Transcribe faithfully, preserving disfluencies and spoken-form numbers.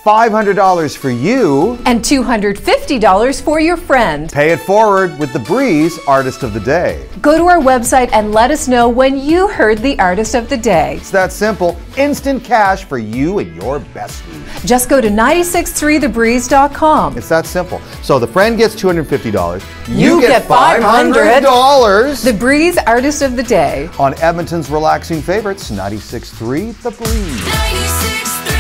five hundred dollars for you. And two hundred fifty dollars for your friend. Pay it forward with The Breeze Artist of the Day. Go to our website and let us know when you heard the Artist of the Day. It's that simple. Instant cash for you and your bestie. Just go to nine six three the breeze dot com. It's that simple. So the friend gets two hundred fifty dollars. You get five hundred dollars. The Breeze Artist of the Day. On Edmonton's relaxing favorites, ninety-six point three The Breeze. ninety-six point three